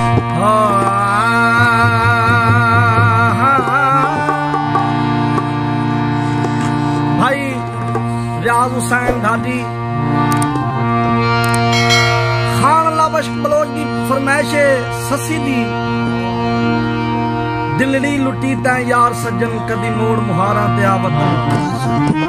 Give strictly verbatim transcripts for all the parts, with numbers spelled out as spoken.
भाई रियाज हुसैन ढाडी खान लाबश बलोच की फरमाइश ससी दी दिलड़ी लुटी तै यार सज्जन कदी मोड़ मुहारा ते आवत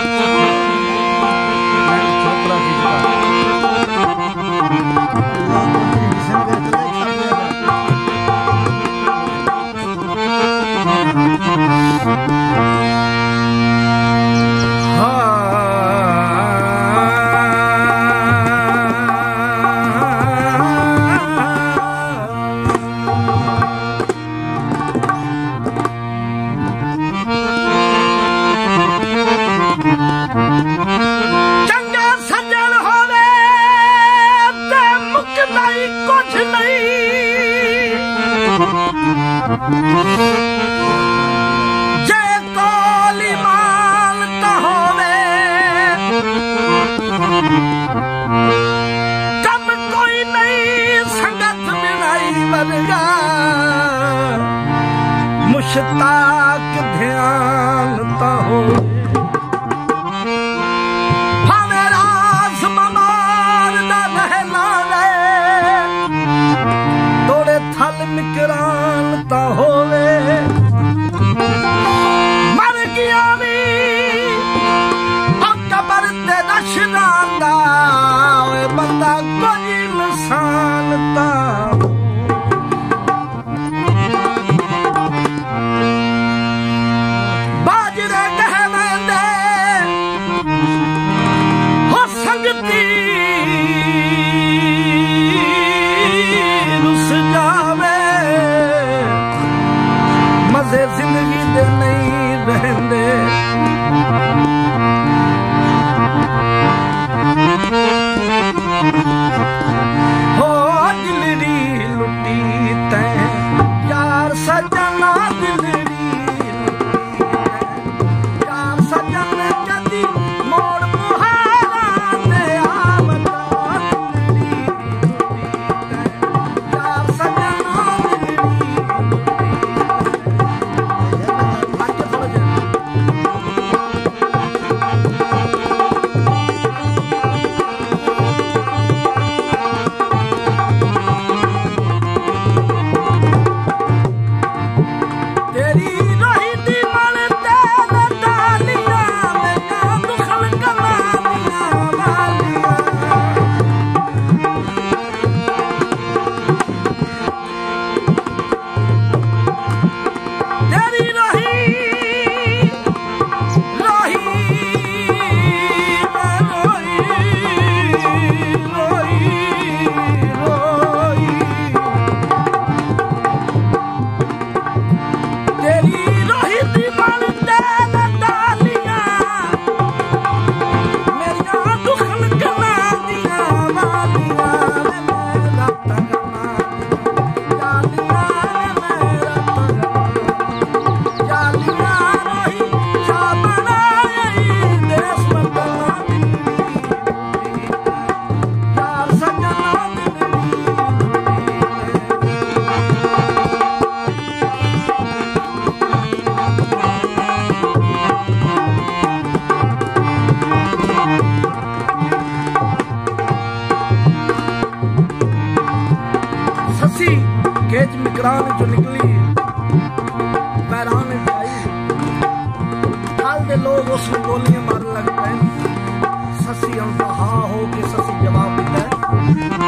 मुश्ताक ध्यान ता हो तोड़े थल मिकरान ता होवे मर गया भी कबर ते दशनांदा बंदा कोई इंसान ता बाजरे कहवेंदे हो संगती जिंदगी दे नहीं रहंदे हो दिलड़ी लुटी तै यार सजना दिलड़ी यार सजन कदी मोड़ मुहारा ते आवत दिलड़ी लुटी तै यार सजना केच मिकरान जो निकली पैरान आई हाल दे लोग उस गोलियां मारने लग पे ससी हम हाँ हो के ससी जवाब देता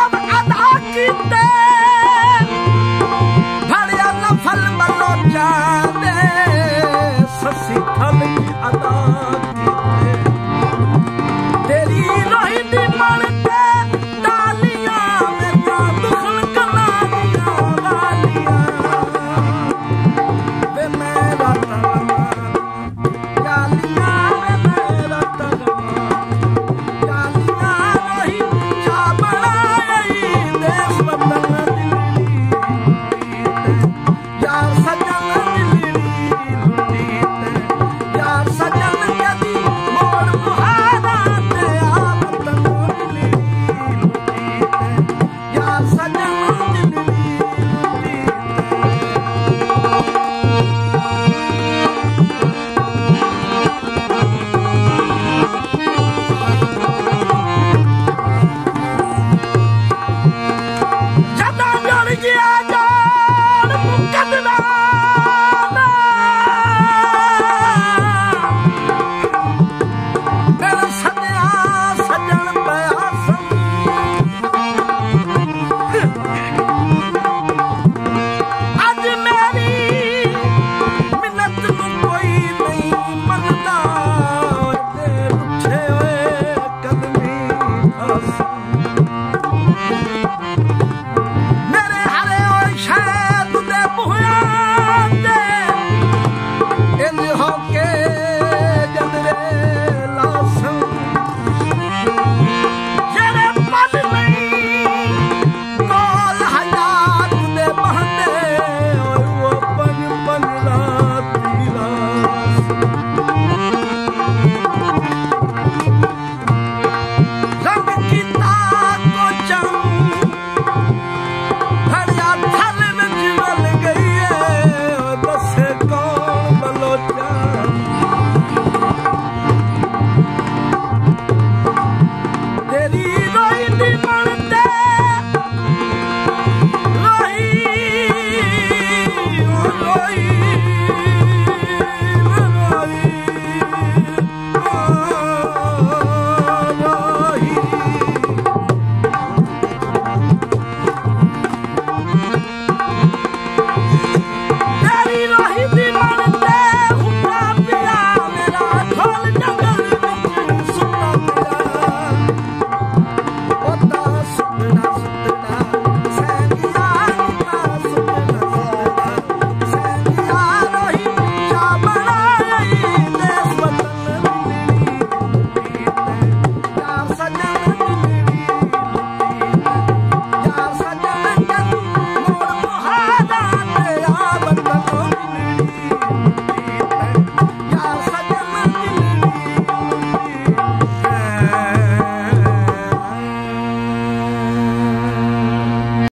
भड़िया नफल बलोचा ससी थल अदा